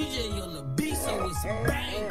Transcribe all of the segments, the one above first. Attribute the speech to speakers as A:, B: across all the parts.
A: DJ on the beat, so it's bang.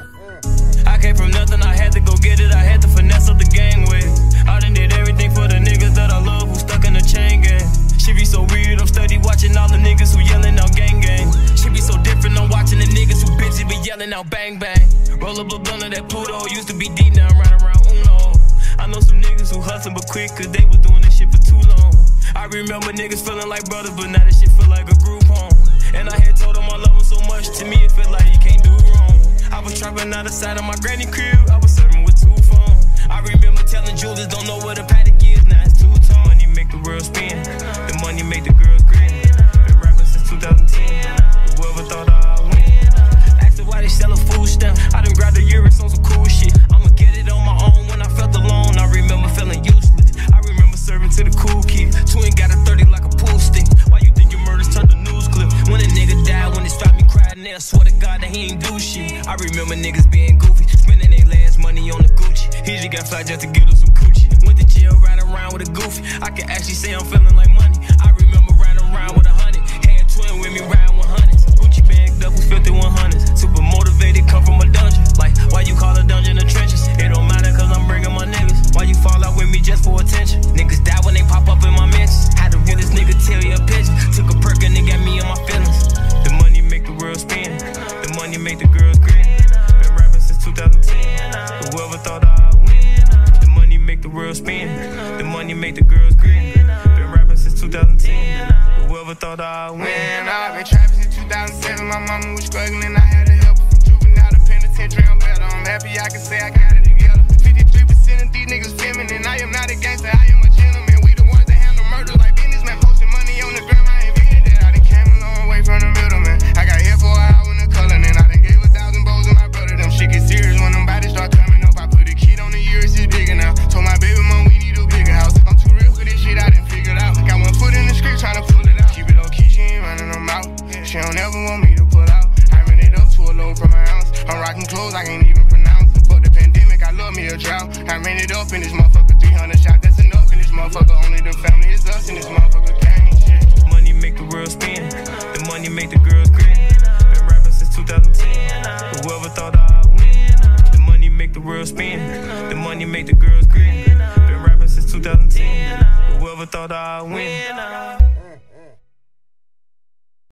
B: I came from nothing, I had to go get it. I had to finesse up the game with it. I done did everything for the niggas that I love who stuck in the chain gang. She be so weird, I'm steady watching all the niggas who yelling out gang gang. She be so different, I'm watching the niggas who bitchy be yelling out bang bang. Roll up a blunt of that Pluto, used to be deep, now I'm riding around Uno. I know some niggas who hustling but quick, cause they was doing this shit for too long. I remember niggas feeling like brothers, but now this shit feel like a group home. And I had told them I love them so much, to me it felt like you can't do wrong. I was trapping out the side of my granny crib, I was serving with 2 phones. I remember telling Julius, don't know what a paddock is, now it's 2-tone. Money make the world spin, the money make the girls grin. Been rapping since 2010, whoever thought I'd win. Asked her why they sell a food stamp, I done grabbed the Urix on some cool shit. I'ma get it on my own when I felt alone, I remember feeling useless. I remember serving to the cool kids, twin got a 30 like a pool stick. Why you think your murders turned to news clip? When a nigga died, when they stopped me crying, I swear to God that he ain't do shit. I remember niggas being goofy, spending their last money on the Gucci. He just got fly just to get him some coochie. Went to jail riding around with a goofy. I can actually say I'm feeling like money. I remember riding around with 100. Had twin with me riding 100s. Gucci bagged up with 5100s. Super motivated, come from a dungeon. Like, why you call a dungeon the trenches? It don't matter cause I'm bringing my niggas. Why you fall out with me just for attention? Niggas die when they pop up in my mentions. Had the realest nigga tell you a picture. Took a perk and it got me in my feelings. The money make the world spin. The money make the girls grin. Been rapping since 2010. Whoever thought I'd win. The money make the world spin. The money make the girls grin. Been rapping since 2010. Whoever thought I'd win.
C: Man, I've been trapping since 2007. My mama was struggling, I had to help her from juvenile to penitentiary. I'm better, I'm happy I can say I got it together. 53% of these niggas feminine. I am not a gangster, I am a gentleman. We the ones that handle murder like businessmen. Posting money on the gram, I invented that. I done came a long way from the middleman. I got hit for an hour in the color, and I done gave 1,000 bows to my brother. Them shit get serious when them bodies start coming up. I put a kid on the Urix, it's bigger now. Told my baby mom we need a bigger house. I'm too real for this shit, I done figured out. Got one foot in the script, tryna pull it out. Keep it low key, she ain't running them out. She don't ever want me to pull out. I ran it up to a low from my ounce. I'm rocking clothes I can't even pronounce. For the pandemic, I love me a drought. I ran it up in this motherfucker, 300 shots. That's enough in this motherfucker. Only the family is us in this motherfucker gang shit.
B: Money make the world spin. The money make the girls grin. Been rapping since 2010. Whoever thought I'd win. The money make the world spin. The money make the girls grin. Been rapping since 2010. Whoever thought I'd win.